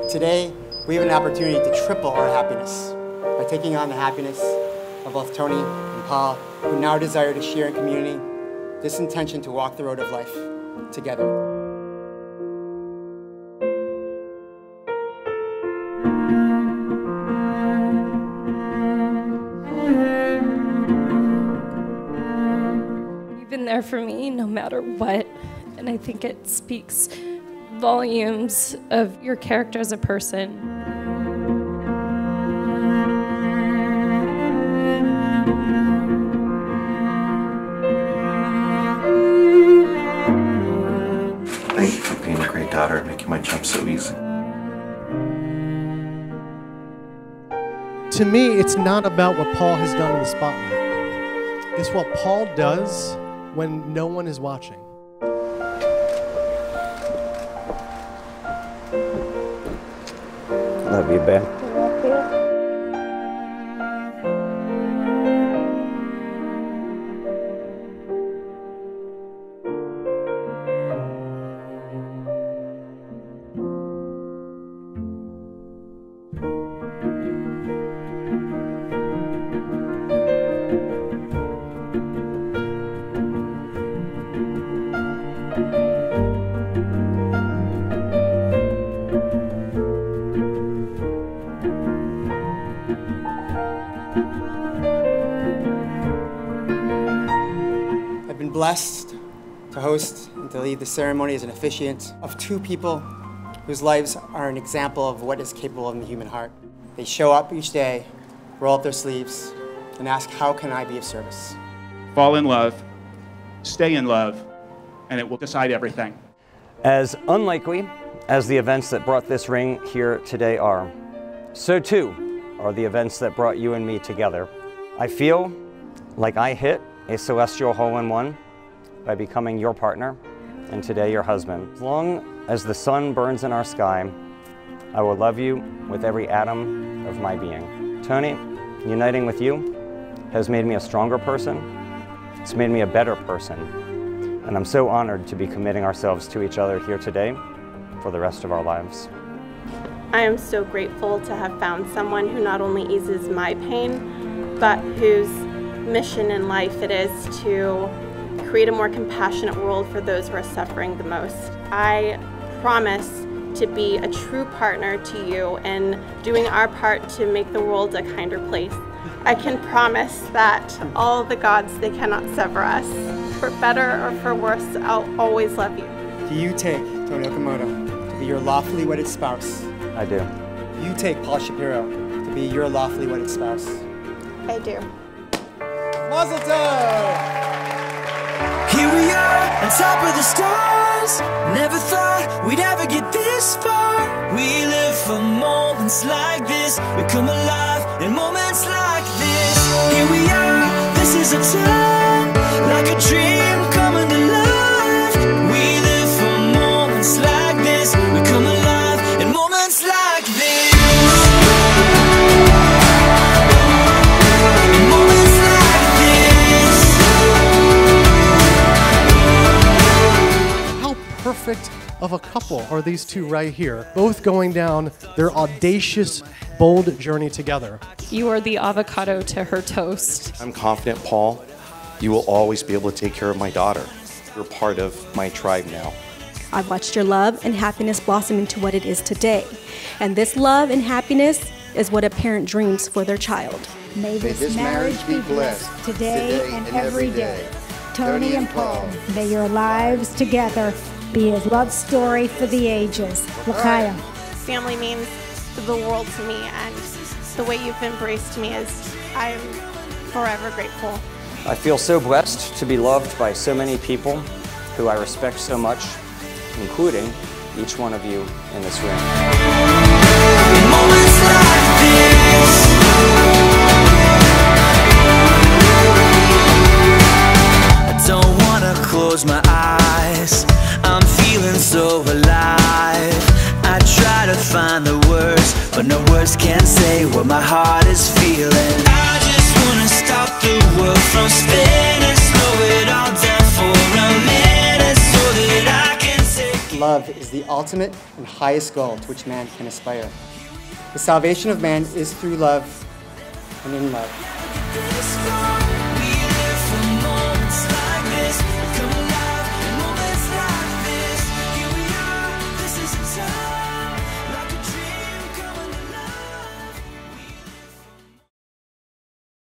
Today, we have an opportunity to triple our happiness by taking on the happiness of both Toni and Paul, who now desire to share in community this intention to walk the road of life together. You've been there for me no matter what, and I think it speaks volumes of your character as a person. Thank you for being a great daughter and making my job so easy. To me, it's not about what Paul has done in the spotlight. It's what Paul does when no one is watching. Love you, babe. I've been blessed to host and to lead the ceremony as an officiant of two people whose lives are an example of what is capable in the human heart. They show up each day, roll up their sleeves, and ask, how can I be of service? Fall in love, stay in love, and it will decide everything. As unlikely as the events that brought this ring here today are, so too are the events that brought you and me together. I feel like I hit a celestial hole-in-one by becoming your partner and today your husband. As long as the sun burns in our sky, I will love you with every atom of my being. Toni, uniting with you has made me a stronger person. It's made me a better person. And I'm so honored to be committing ourselves to each other here today for the rest of our lives. I am so grateful to have found someone who not only eases my pain, but whose mission in life it is to create a more compassionate world for those who are suffering the most. I promise to be a true partner to you in doing our part to make the world a kinder place. I can promise that all the gods, they cannot sever us. For better or for worse, I'll always love you. Do you take Toni Okamoto to be your lawfully wedded spouse? I do. You take Paul Shapiro to be your lawfully wedded spouse? I do. Mazel tov! Here we are, on top of the stars. Never thought we'd ever get this far. We live for moments like this. We come alive in moments like this. Here we are, this is a time, like a dream coming to life. We live for moments like this. We come alive in moments like this. Perfect of a couple are these two right here, both going down their audacious, bold journey together. You are the avocado to her toast. I'm confident, Paul, you will always be able to take care of my daughter. You're part of my tribe now. I've watched your love and happiness blossom into what it is today. And this love and happiness is what a parent dreams for their child. May this marriage be blessed today and every day. Toni and Paul, may your lives together be a love story for the ages. L'chaim. Family means the world to me, and the way you've embraced me is, I'm forever grateful. I feel so blessed to be loved by so many people who I respect so much, including each one of you in this room. Moments like this. I don't want to close my eyes. I'm feeling so alive. I try to find the words, but no words can say what my heart is feeling. I just want to stop the world from spinning, slow it all down for a minute so that I can take Love love is the ultimate and highest goal to which man can aspire. The salvation of man is through love and in love.